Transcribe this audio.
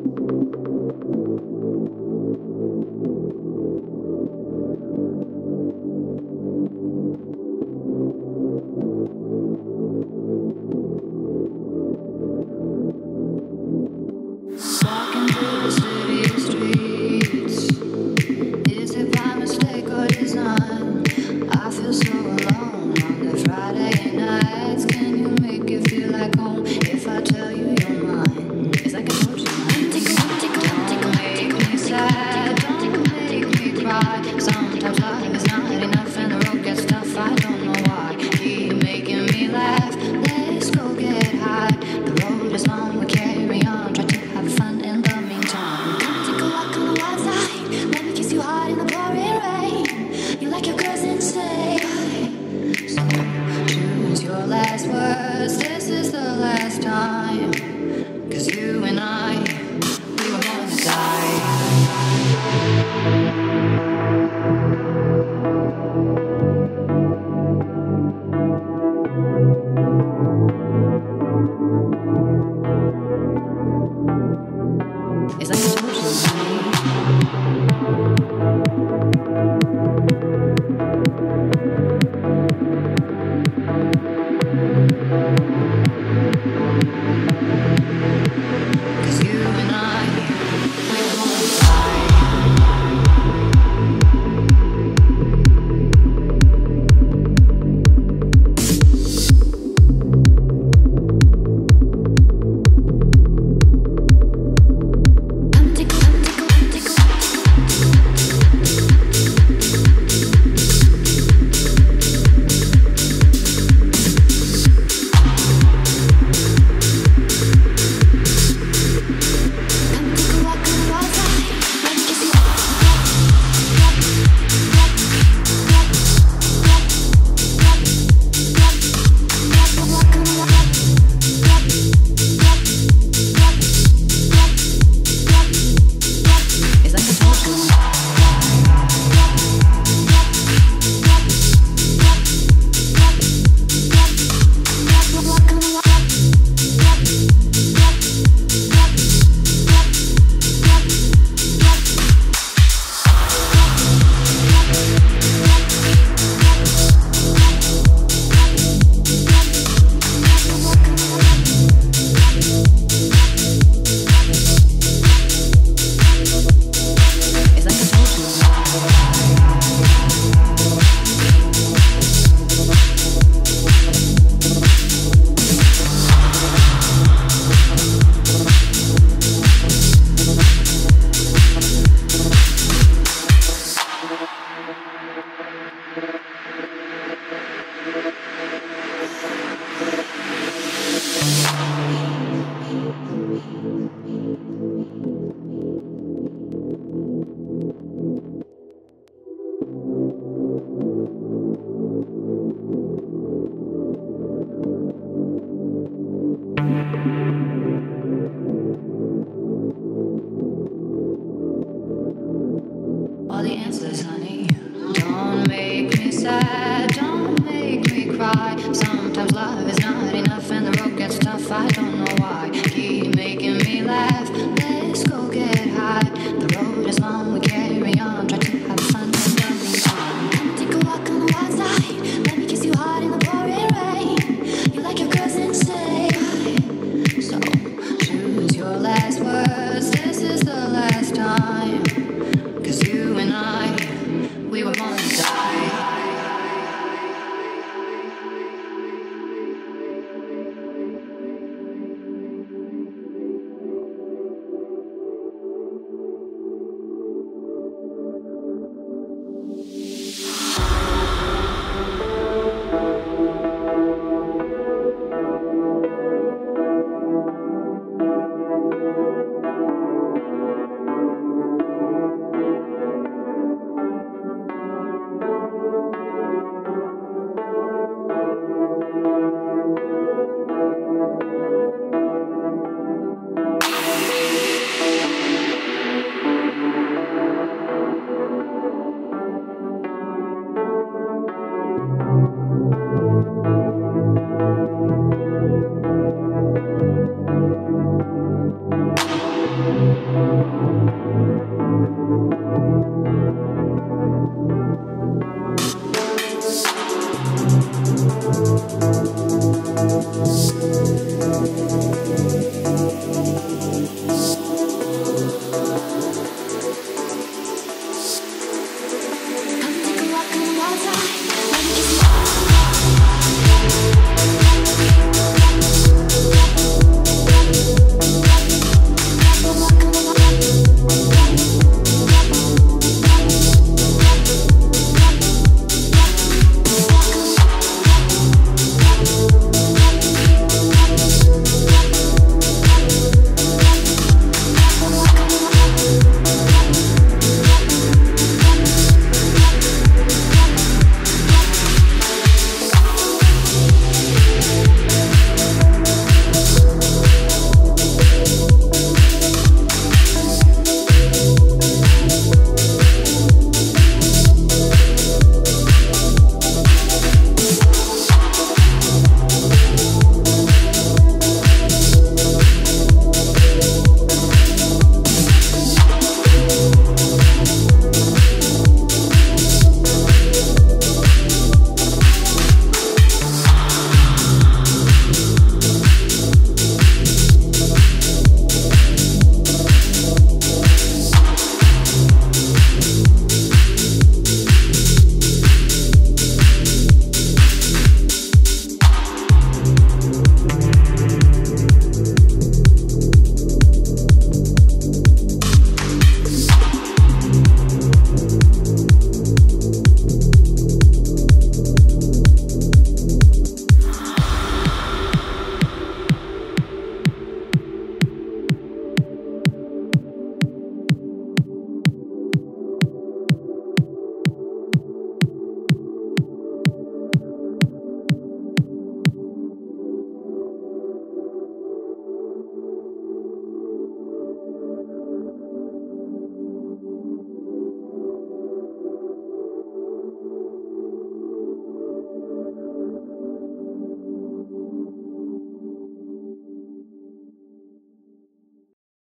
Walking through the city streets, is it by mistake or design? I feel so alone on the Friday nights. Can you make it feel like home if I tell you you're mine? It's like I told you, mine. Don't make me sad, don't make me cry. Sometimes love is not enough and the road gets tough. I don't know why. Keep making me laugh. Let's go get high. The road is long, we carry on. Try to have fun in the meantime. Come take a walk on the wild side. Let me kiss you hard in the pouring rain. You like your girls insane. So choose your last words. This is the last time. 'Cause you and I, we were born to die. It's like I told you, all the answers, honey. Don't make me sad, don't make me cry. Sometimes love is not enough and the road gets tough. I don't know why. Keep making me laugh. Let's go get high. The road is long, we carry on. Try to have fun in the meantime. Come take a walk on the wild side. Let me kiss you hard in the pouring rain. You like your girls insane. So choose your last words. This is the last time. 'Cause you and I, we were born to die.